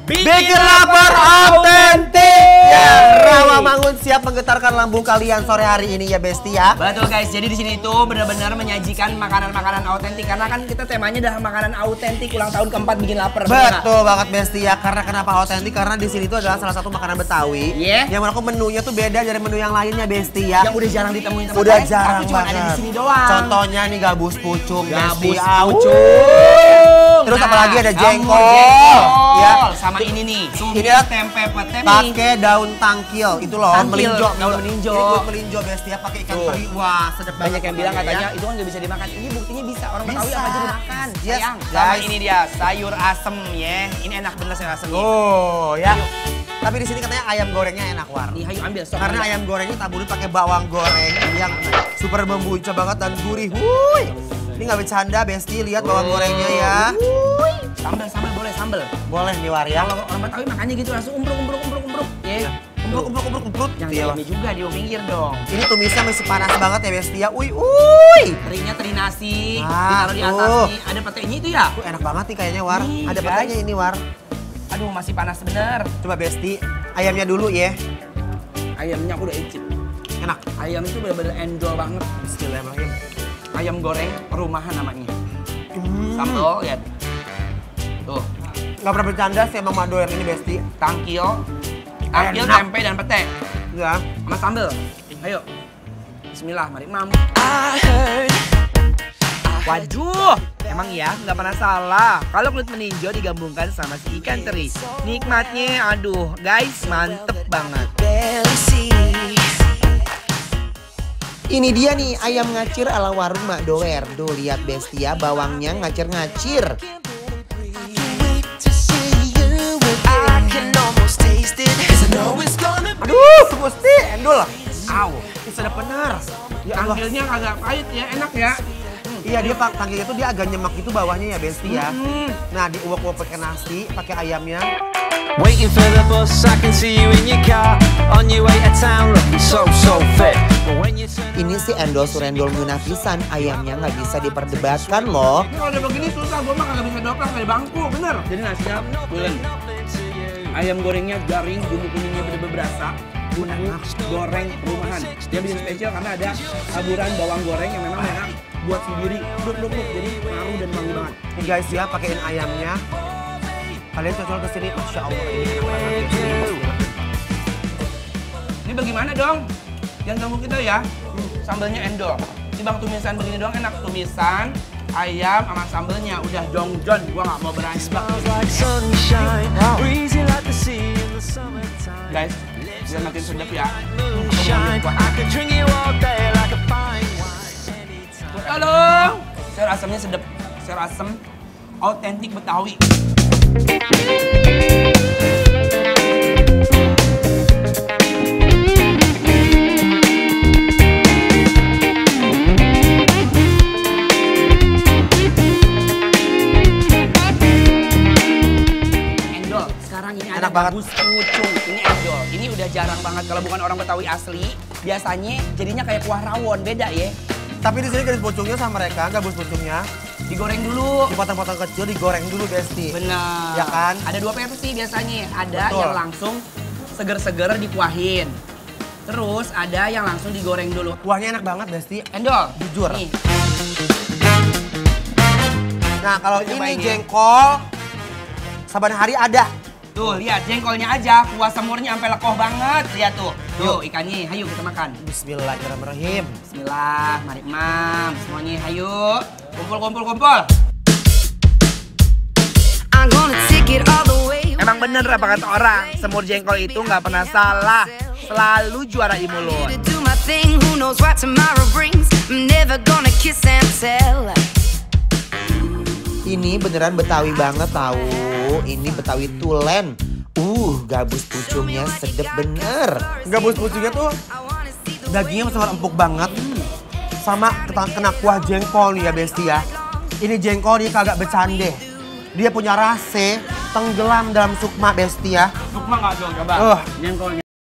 Bikin lapar autentik. Ya, Rawamangun siap menggetarkan lambung kalian sore hari ini ya Besti ya. Betul guys, jadi di sini tuh benar-benar menyajikan makanan-makanan autentik karena kan kita temanya adalah makanan autentik ulang tahun keempat bikin lapar. Betul banget Besti ya. Karena kenapa autentik? Karena di sini tuh adalah salah satu makanan Betawi. Yang menurut aku menunya tuh beda dari menu yang lainnya Besti ya. Yang udah jarang ditemuin tempat udah lain, jarang tapi cuma banget. ada di sini doang. Contohnya nih gabus pucung, Besti. Gabus pucung. Terus Nah, apalagi ada jengkol. Ya. Ya. Sama ini nih, Ini ya, tempe pete pakai daun tangkil itu loh, Tangkil, melinjo, daun melinjo. Ini buat melinjo Besti ya, pakai ikan teri. Wah, sedap banget. Banyak yang bilang ya. katanya itu kan nggak bisa dimakan. Ini buktinya bisa. Orang Betawi Bisa. apa aja dimakan. Yes, Sayang. guys. Sama ini dia sayur asem ya. Ini enak bener sayur asemnya. Oh ya. Tapi di sini katanya ayam gorengnya enak War. Nih, ayo ambil sok. Karena ayam gorengnya taburi pakai bawang goreng yang super membuncah banget dan gurih. Wuih. Ini nggak bercanda Besti, lihat bawang gorengnya ya. Sambal boleh sambal. Boleh nih War ya. Kalau orang Betawi makannya gitu langsung umbruk. Ya. Umbruk. Yang Iya, dalamnya juga di pinggir dong. Ini tumisnya masih panas banget ya Besti ya. Uy. Terinya teri nasi, Ah, ditaruh di atas tuh. nih. Ada petenya itu ya? Enak banget nih kayaknya War. Nih, Ada guys. petanya ini War. Aduh, masih panas bener. Coba Besti, ayamnya dulu ya. Ayamnya aku udah icip. Enak. Ayam itu bener-bener endol banget. Bismillahirrahmanirrahim. Ayam goreng rumahan namanya. Sambal, lihat. Tuh, Gak pernah bercanda sih emang Mak Doer ini Besti. tangkil, Enak. tempe dan pete. Ya. Sama sambal. Ayo. Bismillah, mari mam. Waduh, emang ya nggak pernah salah. Kalau kulit meninjau digabungkan sama si ikan teri, nikmatnya, aduh, guys, mantep banget. Ini dia nih ayam ngacir ala warung Mak Doer. Duh lihat Besti ya, bawangnya ngacir-ngacir. Aduh, Gusti, endul. Aw, Sedap benar. Ya Allah. tangkilnya agak pahit ya, enak ya. Iya dia tangkilnya tuh dia agak nyemak gitu bawahnya ya Besti ya. Nah diuap-uap pakai nasi, pakai ayamnya. Waiting for the bus, I can see you in your car on your way to town, looking so fit. But when you turn Ini sih endol surendol ngeunah pisan, ayamnya nggak bisa diperdebatkan loh. Ini kalau udah begini susah, gue mah kagak bisa doprak dari bangku, bener. Jadi nasinya bulan. Ayam gorengnya garing, bumbu kuningnya bener-bener berasa. Bumbu goreng rumahan. Dia bikin spesial karena ada taburan bawang goreng yang memang enak buat sendiri. Duk, jadi harum dan wangi banget. Nih guys ya, pakein ayamnya. Kalian cocok ke sini, Masya Allah ini enak banget. Ini bagaimana dong? Jangan ganggu kita ya. Sambalnya endol. Ini bang tumisan begini doang enak. Tumisan, ayam sama sambalnya udah jongjon. Gua nggak mau beranjak. like sunshine, breezy like the sea in the summertime. Guys, biar makin sedap ya. Shine, I could drink you all day like a fine wine. Halo. Sayur asamnya sedap. Sayur asam autentik Betawi. Endol, sekarang ini ada Enak banget. gabus pucung. Ini endol. Ini udah jarang banget kalau bukan orang Betawi asli. Biasanya jadinya kayak kuah rawon, beda ya. Tapi di sini gabus pucungnya sama mereka, gabus pucungnya Digoreng dulu. dipotong-potong kecil, digoreng dulu Besti. Benar. Ya kan? Ada dua versi biasanya. Ada Betul. yang langsung seger-seger dikuahin. Terus ada yang langsung digoreng dulu. Kuahnya enak banget Besti. Endol. Jujur. Nih. Nah kalau Coba ini ini. jengkol, saban hari ada. Tuh, lihat jengkolnya aja. Kuah semurnya sampai lekoh banget. Lihat tuh. Tuh, ikannya. Hayu kita makan. Bismillahirrahmanirrahim. Bismillah. Mari mam. Semuanya hayu. Kumpul. Emang bener apa kata orang, semur jengkol itu nggak pernah salah, selalu juara di mulut. Ini beneran Betawi banget tahu. Ini Betawi tulen. Gabus pucungnya sedep bener. Gabus pucungnya tuh dagingnya masih empuk banget. Sama kena kuah jengkol nih ya Besti ya. Ini jengkol nih kagak bercanda. Dia punya rasa tenggelam dalam sukma Besti ya. Sukma nggak dong, coba. Jengkolnya.